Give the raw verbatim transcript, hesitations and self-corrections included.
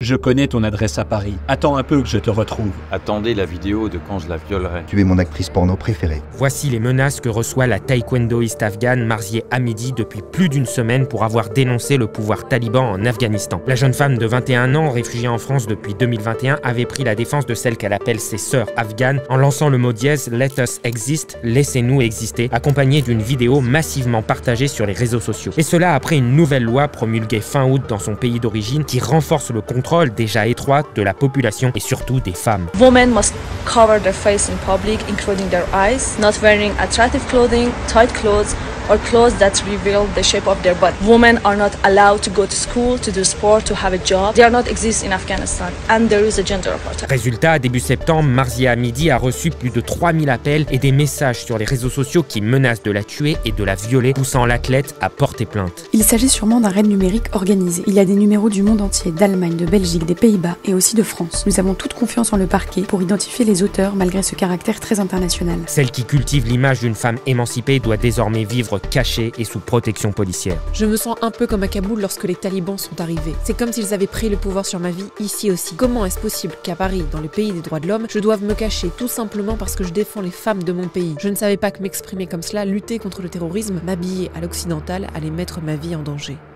Je connais ton adresse à Paris. Attends un peu que je te retrouve. Attendez la vidéo de quand je la violerai. Tu es mon actrice porno préférée. Voici les menaces que reçoit la taekwondoïste afghane Marzieh Hamidi depuis plus d'une semaine pour avoir dénoncé le pouvoir taliban en Afghanistan. La jeune femme de vingt et un ans, réfugiée en France depuis deux mille vingt et un, avait pris la défense de celle qu'elle appelle ses sœurs afghanes en lançant le mot dièse « Let us exist », laissez-nous exister, accompagné d'une vidéo massivement partagée sur les réseaux sociaux. Et cela après une nouvelle loi promulguée fin août dans son pays d'origine qui renforce le contrôle déjà étroit de la population et surtout des femmes. Women must cover their face in public, including their eyes, not wearing attractive clothing, tight clothes, or clothes that reveal the shape of their body. Women are not allowed to go to school, to do sport, to have a job. They are not exist in Afghanistan, and there is a gender apartheid. Résultat, début septembre, Marzieh Hamidi a reçu plus de trois mille appels et des messages sur les réseaux sociaux qui menacent de la tuer et de la violer, poussant l'athlète à porter plainte. Il s'agit sûrement d'un raid numérique organisé. Il y a des numéros du monde entier, d'Allemagne, de Belgique, des Pays-Bas et aussi de France. Nous avons toute confiance en le parquet pour identifier les auteurs malgré ce caractère très international. Celle qui cultive l'image d'une femme émancipée doit désormais vivre cachée et sous protection policière. Je me sens un peu comme à Kaboul lorsque les talibans sont arrivés. C'est comme s'ils avaient pris le pouvoir sur ma vie ici aussi. Comment est-ce possible qu'à Paris, dans le pays des droits de l'homme, je doive me cacher tout simplement parce que je défends les femmes de mon pays? Je ne savais pas que m'exprimer comme cela, lutter contre le terrorisme, m'habiller à l'occidental, allait mettre ma vie en danger.